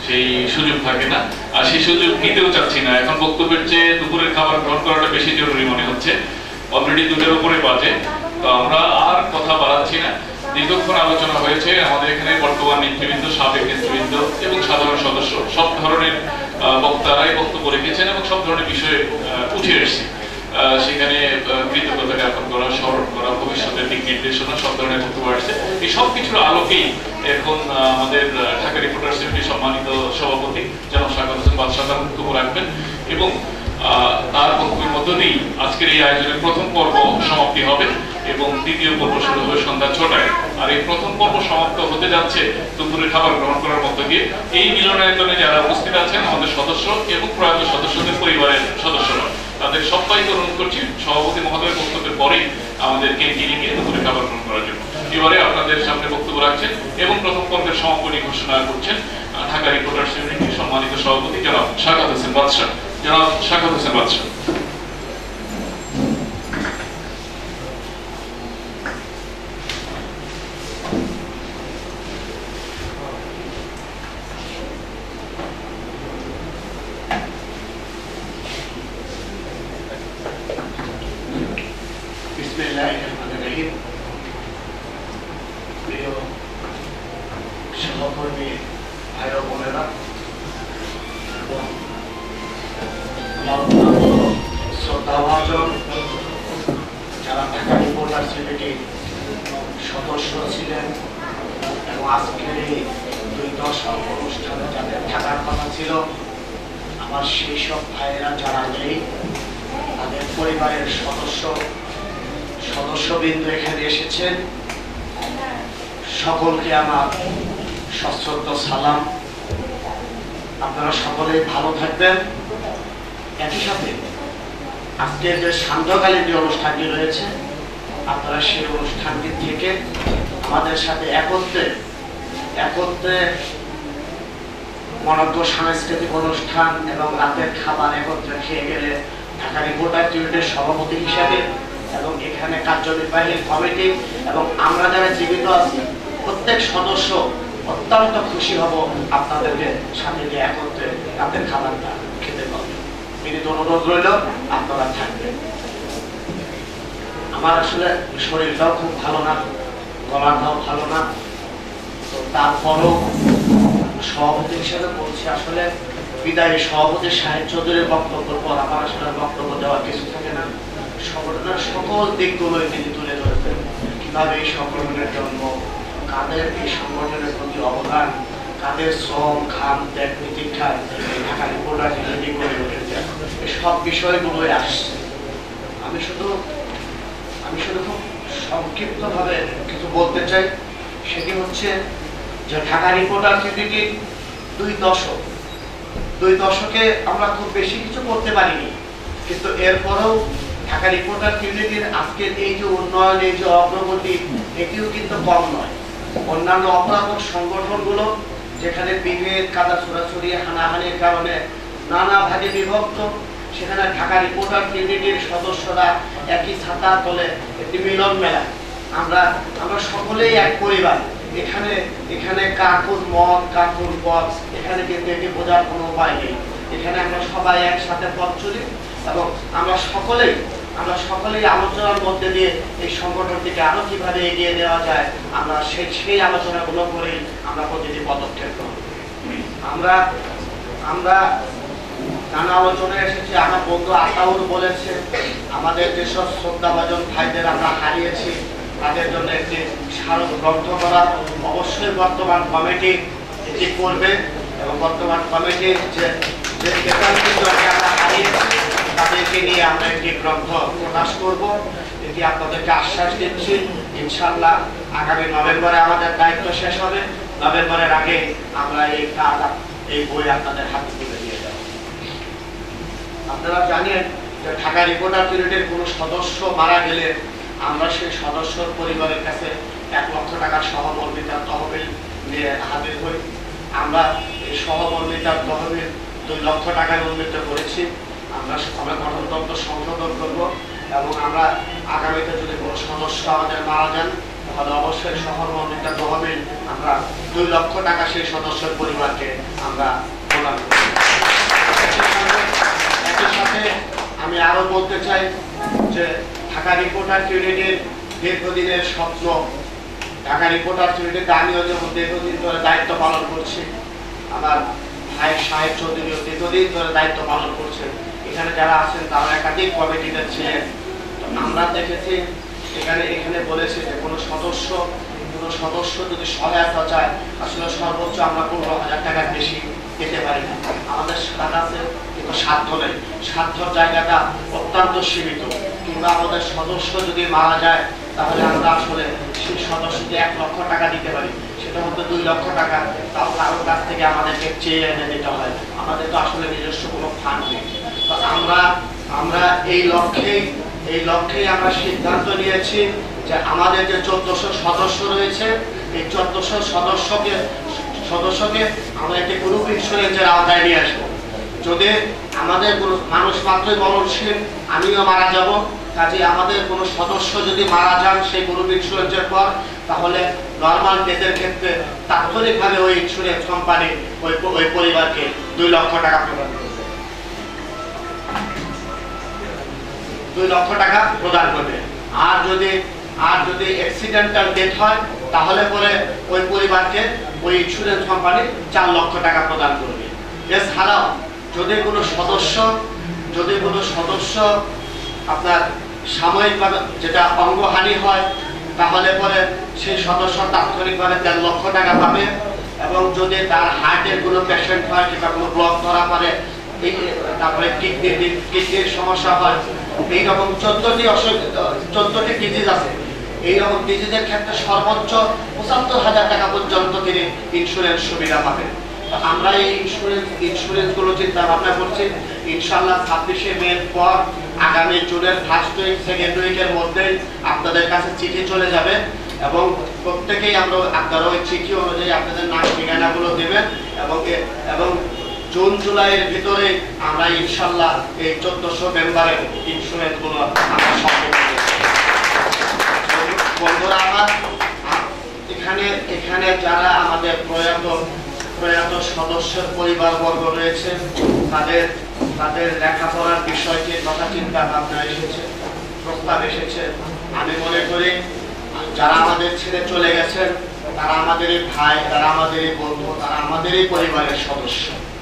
সেই সুযোগ থাকে না, আর সেই সুযোগ নিতেও চাচ্ছি না। এখন বক্তব্যের চেয়ে দুপুরের খাবার গ্রহণ করাটা বেশি জরুরি মনে হচ্ছে। অলরেডি 2টার উপরে বাজে, তো আমরা আর কথা বাড়াচ্ছি না। দীর্ঘক্ষণ আলোচনা হয়েছে। আমাদের এখানে বর্তমান নেতৃবৃন্দ, সাবেক নেতৃবৃন্দ এবং সাধারণ সদস্য সব ধরনের বক্তারাই বক্তব্য রেখেছেন এবং সব ধরনের বিষয়ে উঠে এসেছে। সেখানে কৃতজ্ঞতা জ্ঞাপন করা, স্মরণ করা, ভবিষ্যতের দিক নির্দেশনা, সব ধরনের বক্তব্য আসছে। এই সব কিছুর আলোকেই এখন আমাদের ঢাকা রিপোর্টার্স ইউনিটির সম্মানিত সভাপতি জনাব শাখাওয়াত হোসেন বাদশা তার বক্তব্য রাখবেন এবং তার বক্তব্যের মধ্য দিয়েই আজকের এই আয়োজনের প্রথম পর্ব সমাপ্তি হবে এবং দ্বিতীয় পর্ব শুরু হবে সন্ধ্যা 6টায়। আর এই প্রথম পর্ব সমাপ্ত হতে যাচ্ছে দুপুরের খাবার গ্রহণ করার মধ্য দিয়ে। এই মিলনায়তনে যারা উপস্থিত আছেন আমাদের সদস্য এবং প্রয়াত সদস্যদের পরিবারের সদস্যরা, তাদের সবাইকে অনুরোধ করছি সভাপতি মহোদয়ের বক্তব্যের পরেই আমাদের ক্যান্টিনে গিয়ে দুপুরে খাবার গ্রহণ করার জন্য। এবারে আপনাদের সামনে বক্তব্য রাখছেন এবং প্রথম পর্বের সমাপনী ঘোষণা করছেন ঢাকা রিপোর্টার্স ইউনিটির সম্মানিত সভাপতি জনাব শাখাওয়াত হোসেন বাদশা। জনাব শাখাওয়াত হোসেন বাদশা। সহকর্মী ভাই ও বোনেরা, শ্রদ্ধাভাজন যারা ঢাকা রিপোর্টার্স ইউনিটির সদস্য ছিলেন এবং আজকের এই 2 দশক অনুষ্ঠানে যাদের থাকার কথা ছিল, আমার সেই সব ভাইয়েরা যারা নেই, তাদের পরিবারের সদস্যবৃন্দ এখানে এসেছেন, সকলকে আমার সশ্রদ্ধ সালাম। আপনারা সকলেই ভালো থাকবেন। একই সাথে আজকের যে সান্ধ্যকালীন যে অনুষ্ঠানটি রয়েছে, আপনারা সেই অনুষ্ঠানটি থেকে আমাদের সাথে একত্রে মনোজ্ঞ সাংস্কৃতিক অনুষ্ঠান এবং রাতের খাবার একত্রে খেয়ে গেলে ঢাকা রিপোর্টার্স ইউনিটের সভাপতি হিসাবে এবং এখানে কার্যনির্বাহী কমিটি এবং আমরা যারা জীবিত আছি প্রত্যেক সদস্য অত্যন্ত খুশি হব আপনাদেরকে সাথে নিয়ে একত্রে রাতের খাবারটা খেতে পারবে। বিনীত অনুরোধ রইল আপনারা থাকবেন। আমার আসলে শরীরটাও খুব ভালো না, গলাটাও ভালো না, তো তারপরও সভাপতি হিসেবে বলছি, আসলে বিদায়ী সভাপতি সাহেব চৌধুরীর বক্তব্যের পর আমার আসলে বক্তব্য দেওয়ার কিছু থাকে না। সংগঠনের সকল দিকগুলোই তিনি তুলে ধরেছেন, কিভাবে এই সংগঠনের জন্ম, কাদের এই সংগঠনের প্রতি অবদান, কাদের শ্রম ঘাম ত্যাগ প্রতীক্ষায় ঢাকা রিপোর্টার্স ইউনিটি গড়ে উঠেছে, এই সব বিষয়গুলোই আসছে। আমি শুধু খুব সংক্ষিপ্তভাবে কিছু বলতে চাই। সেটি হচ্ছে যে ঢাকা রিপোর্টার্স ইউনিটির 2 দশকে আমরা খুব বেশি কিছু করতে পারিনি, কিন্তু এরপরেও ঢাকা রিপোর্টার্স ইউনিটির আজকের এই যে উন্নয়ন, এই যে অগ্রগতি, এটিও কিন্তু কম নয়। অন্যান্য অপরাধক সংগঠনগুলো যেখানে বিভেদ, কাদা ছোড়াছুড়ি, হানাহানির কারণে নানা ভাগে বিভক্ত, সেখানে ঢাকা রিপোর্টার্স ইউনিটির সদস্যরা একই ছাতার তলে একটি মিলন মেলা। আমরা সকলেই এক পরিবার। এখানে কাকুর মত, কাকুর পথ, এখানে কিন্তু এটি বোঝার কোনো উপায় নেই। এখানে আমরা সবাই একসাথে পথ চলি এবং আমরা সকলেই আলোচনার মধ্যে দিয়ে এই সংগঠনটিকে আরো কিভাবে এগিয়ে দেওয়া যায়, আমরা সেই আলোচনাগুলো করেই আমরা প্রতিটি পদক্ষেপ গ্রহণ করি। আমরা নানা আলোচনায় এসেছি। আমার বন্ধু আতাউর বলেছে, আমাদের যেসব শ্রদ্ধাভাজন ভাইদের আমরা হারিয়েছি তাদের জন্য একটি স্মারক গ্রন্থ করা অবশ্যই বর্তমান কমিটি এটি করবে এবং বর্তমান কমিটির যে আমরা হারিয়েছি তাদেরকে নিয়ে আমরা একটি গ্রন্থ প্রকাশ করব। এটি আপনাদেরকে আশ্বাস দিচ্ছি। ইনশাআল্লাহ আগামী নভেম্বরে আমাদের দায়িত্ব শেষ হবে। নভেম্বরের আগে আমরা এই বই আপনাদের হাতে তুলে দিয়ে দেব। আপনারা জানেন যে ঢাকা রিপোর্টার্স ইউনিটির কোনো সদস্য মারা গেলে আমরা সেই সদস্যর পরিবারের কাছে 1 লক্ষ টাকার সহমর্মিতার তহবিল নিয়ে হাজির হই। আমরা এই সহমর্মিতার তহবিল 2 লক্ষ টাকায় উন্নীত করেছি। আমরা গঠনতন্ত্র সংশোধন করব এবং আমরা আগামীতে যদি কোনো সদস্য আমাদের মারা যান তাহলে অবশ্যই সহমর্মিতার তহবিল আমরা 2 লক্ষ টাকা সেই সদস্যের পরিবারকে আমরা যে ঢাকা রিপোর্টার ইউনিটির দীর্ঘদিনের স্বপ্ন, ঢাকা রিপোর্টার ইউনিটিতে আমিও যেমন দীর্ঘদিন ধরে দায়িত্ব পালন করছি, আমার ভাই সাহেব চৌধুরীও দীর্ঘদিন ধরে দায়িত্ব পালন করছেন, এখানে যারা আছেন তারা একাধিক কমিটিতে ছিলেন। তো আমরা দেখেছি এখানে বলেছে যে কোনো সদস্য যদি সহায়তা চায় আসলে সর্বোচ্চ আমরা 15,000 টাকার বেশি পেতে পারি না। আমাদের টাকা আছে কিন্তু সাধ্য নেই, সাধ্যর জায়গাটা অত্যন্ত সীমিত। কিংবা আমাদের সদস্য যদি মারা যায় তাহলে আমরা আসলে সেই সদস্যকে 1 লক্ষ টাকা দিতে পারি, সেটা হয়তো 2 লক্ষ টাকা, তাও কারোর কাছ থেকে আমাদেরকে চেয়ে এনে দিতে হয়। আমাদের তো আসলে নিজস্ব কোনো ফান্ড নেই। তো আমরা এই লক্ষ্যেই আমরা সিদ্ধান্ত নিয়েছি যে আমাদের যে 1400 সদস্য রয়েছে, এই 1400 সদস্যকে আমরা একটি গ্রুপ ইন্স্যুরেন্সের আওতায় নিয়ে আসবো। যদি আমাদের কোনো মানুষ মাত্রই মরণশীল, আমিও মারা যাব, কাজে আমাদের কোনো সদস্য যদি মারা যান সেই গ্রুপ ইন্স্যুরেন্সের পর, তাহলে নর্মাল ডেথের ক্ষেত্রে তাৎক্ষণিকভাবে ওই ইন্স্যুরেন্স কোম্পানি ওই পরিবারকে 2 লক্ষ টাকা প্রদান করবে, 2 লক্ষ টাকা প্রদান করবে। আর যদি অ্যাক্সিডেন্টাল ডেথ হয় তাহলে পরে ওই পরিবারকে ওই ইন্স্যুরেন্স কোম্পানি 4 লক্ষ টাকা প্রদান করবে। এছাড়াও যদি কোনো সদস্য আপনার সাময়িকভাবে যেটা অঙ্গহানি হয় তাহলে পরে সেই সদস্য তাৎক্ষণিকভাবে 3 লক্ষ টাকা পাবে। এবং যদি তার হার্টের কোনো পেশেন্ট হয় কিংবা কোনো ব্লক ধরা পড়ে, তারপরে কিডনির সমস্যা হয়, এইরকম 14টি ডিজিজ আছে, এইরকম ডিজিজের ক্ষেত্রে সর্বোচ্চ 75,000 টাকা পর্যন্ত তিনি ইন্স্যুরেন্স সুবিধা পাবেন। আমরা এই ইন্স্যুরেন্স গুলো চিন্তা ভাবনা করছি। ইনশাআল্লাহ 26শে মে পর আগামী জুনের ফার্স্ট উইক সেকেন্ড উইকের মধ্যেই আপনাদের কাছে চিঠি চলে যাবে এবং প্রত্যেকেই আপনারা ওই চিঠি অনুযায়ী আপনাদের নাম ঠিকানাগুলো দেবেন এবং জুন জুলাইয়ের ভিতরে আমরা ইনশাআল্লাহ এই 1400 মেম্বারের ইন্স্যুরেন্স গুলো আমরা সম্পন্ন করব। বন্ধুরা আমার, এখানে যারা আমাদের প্রয়াত সদস্যের পরিবারবর্গ রয়েছে তাদের লেখাপড়ার বিষয়টি কথা চিন্তা ভাবনা এসেছে, প্রস্তাব এসেছে। আমি মনে করি যারা আমাদের ছেড়ে চলে গেছেন তারা আমাদেরই ভাই, তারা আমাদেরই বন্ধু, তারা আমাদেরই পরিবারের সদস্য।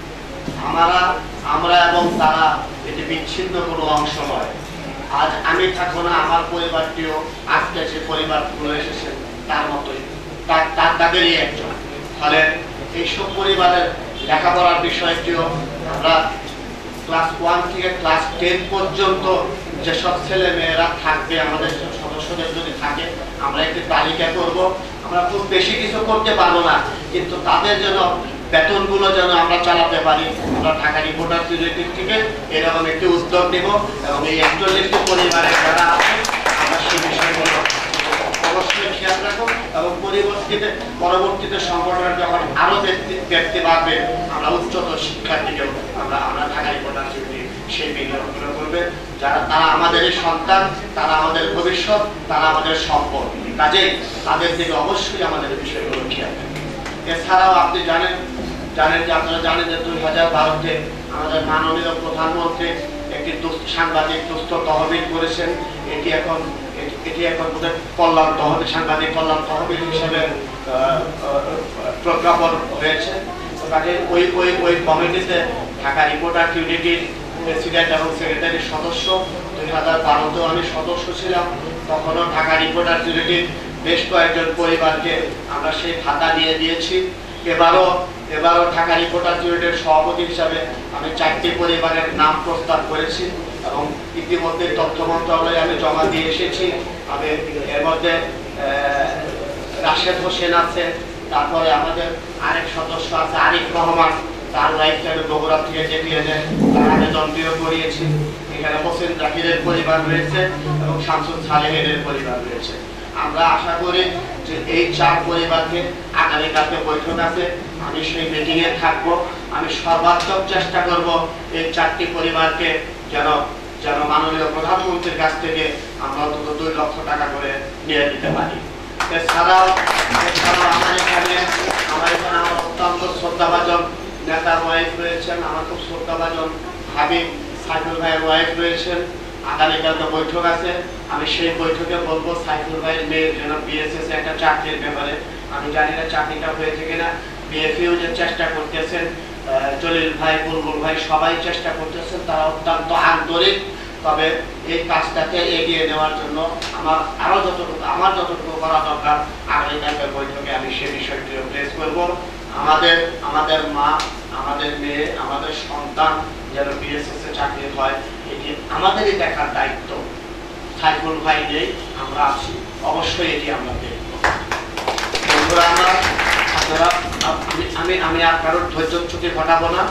আমরা এবং তারা এটি বিচ্ছিন্ন কোনো অংশ নয়। আজ আমি থাকবো না, আমার পরিবারটিও আজকে যে পরিবারগুলো এসেছেন তার মতোই, তাদেরই একজন। ফলে এইসব পরিবারের লেখাপড়ার বিষয়টিও আমরা ক্লাস 1 থেকে ক্লাস 10 পর্যন্ত যেসব ছেলে মেয়েরা থাকবে, আমাদের সদস্যদের যদি থাকে, আমরা একটি তালিকা করব। আমরা খুব বেশি কিছু করতে পারবো না, কিন্তু তাদের যেন বেতনগুলো যেন আমরা চালাতে পারি, আমরা ঢাকা রিপোর্টার ইউনিটি থেকে এরকম একটি উদ্যোগ নেব এবং এই 41টি পরিবারের যারা আছে আমরা সেই বিষয়গুলো অবশ্যই খেয়াল রাখবো এবং পরবর্তীতে সংগঠনের যখন আরো ব্যক্তি বাড়বে, আমরা উচ্চতর শিক্ষার দিকেও আমরা ঢাকা রিপোর্টার ইউনিটি সেই বিনিয়োগগুলো করবে। তারা আমাদেরই সন্তান, তারা আমাদের ভবিষ্যৎ, তারা আমাদের সম্পদ, কাজেই তাদের দিকে অবশ্যই আমাদের বিষয়গুলো খেয়াল রাখবে। এছাড়াও আপনি জানেন যে আপনারা জানেন যে 2012-তে আমাদের মাননীয় প্রধানমন্ত্রী একটি সাংবাদিক দুস্থ তহবিল করেছেন। এটি এখন কল্যাণ তহবিল, সাংবাদিক কল্যাণ তহবিল হিসেবে প্রজ্ঞাপন হয়েছে। কাজে ওই কমিটিতে ঢাকা রিপোর্টার ইউনিটির প্রেসিডেন্ট এবং সেক্রেটারির সদস্য, 2012-তেও আমি সদস্য ছিলাম। তখনও ঢাকা রিপোর্টার ইউনিটির বেশ কয়েকজন পরিবারকে আমরা সেই ভাতা দিয়ে দিয়েছি। এবারও ঢাকা রিপোর্টার ইউনিটের সভাপতি হিসাবে আমি 4টি পরিবারের নাম প্রস্তাব করেছি এবং ইতিমধ্যে তথ্য মন্ত্রণালয়ে আমি জমা দিয়ে এসেছি। আমি এর মধ্যে রাশেদ হোসেন আছে, তারপরে আমাদের আরেক সদস্য আছে আরিফ রহমান, তার ওয়াইফকে আমি বগুড়া থেকে ডেকে এনে তার আবেদন করিয়েছি। এখানে হোসেন জাকিরের পরিবার রয়েছে এবং শামসুল সালেহের পরিবার রয়েছে। আমরা আশা করি যে এই 4 পরিবারকে আগামীকালকে বৈঠক আছে, আমি সেই মিটিংয়ে থাকবো। আমি সর্বাত্মক চেষ্টা করব এই 4টি পরিবারকে যেন মাননীয় প্রধানমন্ত্রীর কাছ থেকে আমরা অন্তত 2 লক্ষ টাকা করে নিয়ে দিতে পারি। এছাড়াও আমার এখানে আমার অত্যন্ত শ্রদ্ধাভাজন নেতার ওয়াইফ রয়েছেন, আমার খুব শ্রদ্ধাভাজন হাবিব সাইফুল ভাইয়ের ওয়াইফ রয়েছেন আগামীকালকে বৈঠক আছে, আমি সেই বৈঠকে বলবো সাইফুল ভাইয়ের মেয়ের জন্য বিএসএস একটা চাকরির ব্যাপারে। আমি জানি না চাকরিটা হয়েছে কিনা, বিএফইউ যে চেষ্টা করতেছেন, জলিল ভাই, বুলবুল ভাই সবাই চেষ্টা করতেছেন, তারা অত্যন্ত আন্তরিক। তবে এই কাজটাকে এগিয়ে নেওয়ার জন্য আমার যতটুকু করা দরকার আগামীকালকের বৈঠকে আমি সে বিষয়টিও প্লেস করব। আমাদের মা, আমাদের মেয়ে, আমাদের সন্তান যেন বিএসএস এ চাকরি হয়, এটি আমাদেরই দেখার দায়িত্ব। সাইফুল ভাই নেই, আমরা আছি, অবশ্যই এটি আমরা দেখব। বন্ধুরা, আমি আর কারোর ধৈর্যচ্যুতি ঘটাবো না।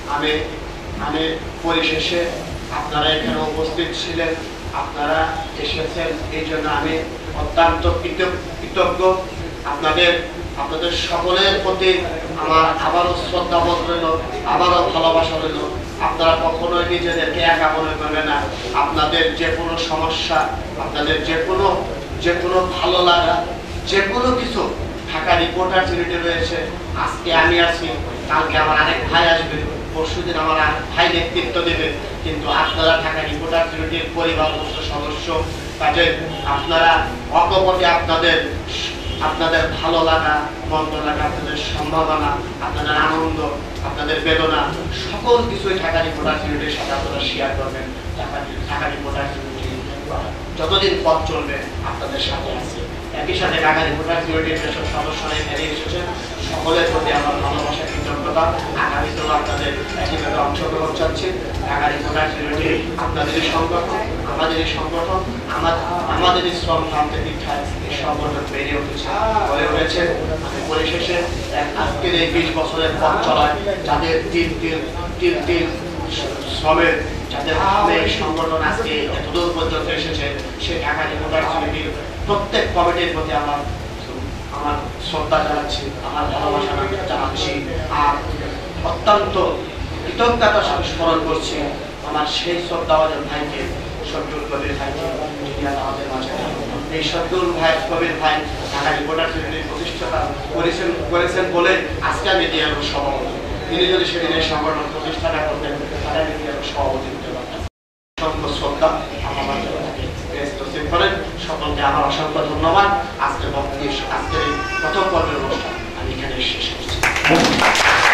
আমি পরিশেষে আপনারা এখানে উপস্থিত ছিলেন, আপনারা এসেছেন, এই জন্য আমি অত্যন্ত কৃতজ্ঞ। আপনাদের সকলের প্রতি আমার আবারও শ্রদ্ধাবোধ রইল, আবারও ভালোবাসা রইল। আপনারা কখনোই নিজেদেরকে একা মনে করবেন না। আপনাদের যে কোনো সমস্যা, আপনাদের যে কোনো ভালো লাগা, যে কোনো কিছু, ঢাকা রিপোর্টার ইউনিটে রয়েছে। আজকে আমি আছি, কালকে আমার আরেক ভাই আসবে, পরশুদিন আমার আরেক ভাই নেতৃত্ব দেবে। কিন্তু আপনারা ঢাকা রিপোর্টার ইউনিটির পরিবারভুক্ত সদস্য, কাজে আপনারা অকপটে আপনাদের ভালো লাগা, মন্দ লাগা, আপনাদের সম্ভাবনা, আপনাদের আনন্দ, আপনাদের বেদনা, সকল কিছুই ঢাকা রিপোর্টার ইউনিটের সাথে আপনারা শেয়ার করবেন। ঢাকা রিপোর্টার ইউনিটি যতদিন পথ চলবে আপনাদের সাথে আছে। একই সাথে ঢাকা রিপোর্টার ইউনিটির যেসব সদস্যরা এখানে এসেছেন, সকলের প্রতি আমার ভালোবাসা, কৃতজ্ঞতা। আগামীতেও আপনাদের একইভাবে অংশগ্রহণ চাচ্ছি। ঢাকা রিপোর্টার ইউনিটি আপনাদেরই সংগঠন, আমাদেরই সংগঠন, আমাদেরই শ্রম ক্লান্তি দীক্ষায় এই সংগঠন বেড়ে উঠেছে। আমি পরিশেষে আজকের এই 20 বছরের পথ চলায় যাদের তিল শ্রমের, যাদের ভাবে এই সংগঠন আজকে এতদূর পর্যন্ত এসেছে, সেই ঢাকা রিপোর্টার ইউনিটির প্রত্যেক কমিটির প্রতি আমার শ্রদ্ধা জানাচ্ছি, আমার ভালোবাসা জানাচ্ছি। আর অত্যন্ত কৃতজ্ঞতার সাথে স্মরণ করছি আমার সেই শ্রদ্ধাভাজন ভাইকে, শফিউল কবির ভাইকে, যিনি আমাদের মাঝে। এই শফিউল কবির ভাই ঢাকা রিপোর্টার ইউনিটির প্রতিষ্ঠাতা করেছেন বলে আজকে আমি মিডিয়ার সভাপতি। তিনি যদি সেদিন এই সংগঠন প্রতিষ্ঠা না করতেন, তাহলে মিডিয়ার সভাপতি হতে পারতেন। অসংখ্য শ্রদ্ধা আমার করেন সকলকে আমার অসংখ্য ধন্যবাদ। আজকের এই প্রথম পর্বের অনুষ্ঠান আমি এখানে শেষ করছি।